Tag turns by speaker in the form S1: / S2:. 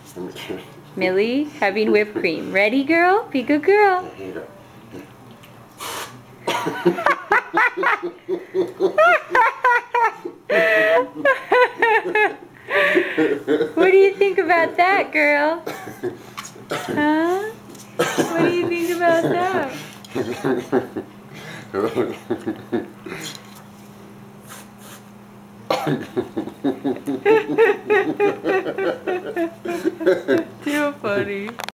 S1: Millie having whipped cream. Ready, girl? Be a good girl. What do you think about that, girl? Huh? What do you think about that? Too funny.